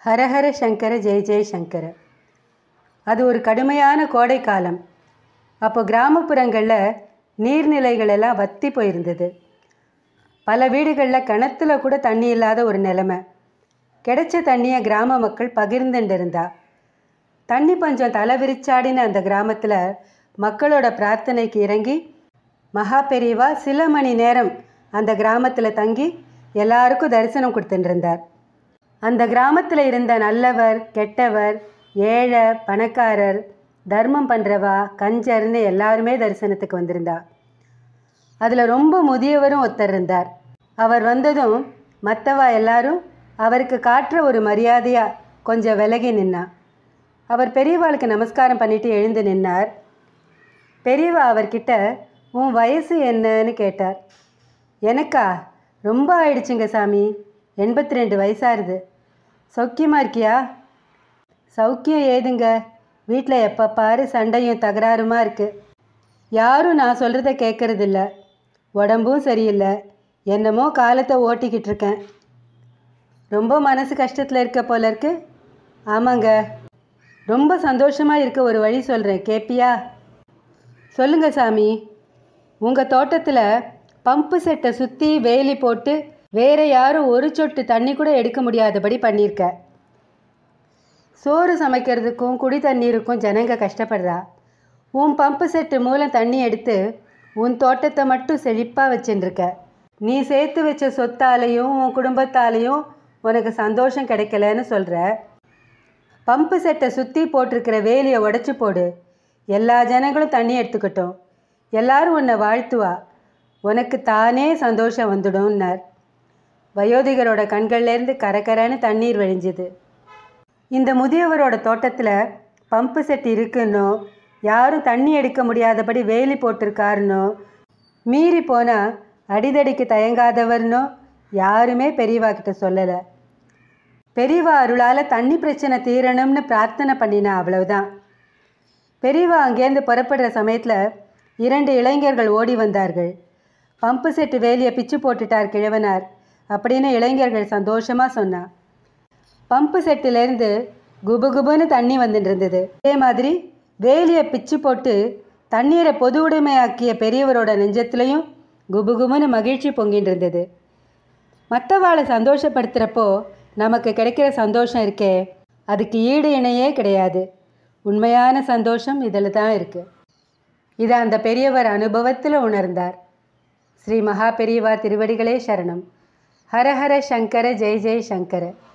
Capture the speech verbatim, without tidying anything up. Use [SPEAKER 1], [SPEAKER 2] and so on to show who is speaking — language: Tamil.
[SPEAKER 1] ஹரஹர சங்கர ஜெய ஜெய சங்கர. அது ஒரு கடுமையான கோடை காலம். அப்போ கிராமப்புறங்களில் நீர்நிலைகள் எல்லாம் வற்றி போயிருந்தது. பல வீடுகளில் கிணத்துல கூட தண்ணி இல்லாத ஒரு நிலைமை. கிடைச்ச தண்ணியை கிராம மக்கள் பகிர்ந்துட்டு இருந்தா. தண்ணி பஞ்சம் தலை விரிச்சாடின அந்த கிராமத்தில் மக்களோட பிரார்த்தனைக்கு இறங்கி மகா பெரியவா சில மணி நேரம் அந்த கிராமத்தில் தங்கி எல்லாருக்கும் தரிசனம் கொடுத்துட்டு இருந்தார். அந்த கிராமத்தில் இருந்த நல்லவர், கெட்டவர், ஏழை, பணக்காரர், தர்மம் பண்ணுறவா, கஞ்சர்னு எல்லாருமே தரிசனத்துக்கு வந்திருந்தா. அதில் ரொம்ப முதியவரும் ஒருத்தர் இருந்தார். அவர் வந்ததும் மற்றவா எல்லாரும் அவருக்கு காட்டுற ஒரு மரியாதையாக கொஞ்சம் விலகி நின்னா. அவர் பெரியவாளுக்கு நமஸ்காரம் பண்ணிட்டு எழுந்து நின்னார். பெரியவா அவர்கிட்ட உன் வயசு என்னன்னு கேட்டார். எனக்கா ரொம்ப ஆயிடுச்சுங்க சாமி, எண்பத்தி ரெண்டு வயசாகுது. சௌக்கியமாக இருக்கியா? சௌக்கியம் ஏதுங்க, வீட்டில் எப்போ பாரு சண்டையும் தகராறுமா இருக்குது. யாரும் நான் சொல்கிறத கேட்கறதில்ல. உடம்பும் சரியில்லை, என்னமோ காலத்தை ஓட்டிக்கிட்டு இருக்கேன். ரொம்ப மனசு கஷ்டத்தில் இருக்க போல இருக்கு. ஆமாங்க, ரொம்ப சந்தோஷமாக இருக்க ஒரு வழி சொல்கிறேன், கேட்பியா? சொல்லுங்க சாமி. உங்கள் தோட்டத்தில் பம்பு செட்டை சுற்றி வேலி போட்டு வேறு யாரும் ஒரு சொட்டு தண்ணி கூட எடுக்க முடியாதபடி பண்ணியிருக்க. சோறு சமைக்கிறதுக்கும் குடி தண்ணீருக்கும் ஜனங்க கஷ்டப்படுறா. உன் பம்பு செட்டு மூலம் தண்ணி எடுத்து உன் தோட்டத்தை மட்டும் செழிப்பாக வச்சுருக்க. நீ சேர்த்து வச்ச சொத்தாலையும் உன் குடும்பத்தாலையும் உனக்கு சந்தோஷம் கிடைக்கலன்னு சொல்கிற. பம்பு செட்டை சுற்றி போட்டிருக்கிற வேலியை உடச்சி போடு, எல்லா ஜனங்களும் தண்ணி எடுத்துக்கிட்டோம். எல்லாரும் உன்னை வாழ்த்துவா, உனக்கு தானே சந்தோஷம் வந்துடும்னார். வயோதிகரோட கண்கள்லேருந்து கரகரன்னு தண்ணீர் வழிஞ்சுது. இந்த முதியவரோட தோட்டத்தில் பம்பு செட் இருக்குன்னோ, யாரும் தண்ணி எடுக்க முடியாதபடி வேலி போட்டிருக்காருன்னோ, மீறி போனால் அடிதடிக்கு தயங்காதவர்னோ யாருமே பெரியவா கிட்ட சொல்லலை. பெரியவா அருளால் தண்ணி பிரச்சனை தீரணும்னு பிரார்த்தனை பண்ணினா, அவ்வளவுதான். பெரியவா அங்கேருந்து புறப்படுற சமயத்தில் இரண்டு இளைஞர்கள் ஓடி வந்தார்கள். பம்பு செட்டு வேலியை பிச்சு போட்டுட்டார் கிழவனார் அப்படின்னு இளைஞர்கள் சந்தோஷமாக சொன்னான். பம்பு செட்டிலேருந்து குபு குபுன்னு தண்ணி வந்துட்டு இருந்தது. அதே மாதிரி வேலியை பிச்சு போட்டு தண்ணீரை பொது உடைமையாக்கிய பெரியவரோட நெஞ்சத்துலேயும் குபு குபுன்னு மகிழ்ச்சி பொங்கிட்டு இருந்தது. மற்றவாளை சந்தோஷப்படுத்துகிறப்போ நமக்கு கிடைக்கிற சந்தோஷம் இருக்கே, அதுக்கு ஈடு இணையே கிடையாது. உண்மையான சந்தோஷம் இதில் தான் இருக்குது. இதை அந்த பெரியவர் அனுபவத்தில் உணர்ந்தார். ஸ்ரீ மகா பெரியவா திருவடிகளே சரணம். ஹரஹர சங்கர ஜெய ஜெய சங்கர.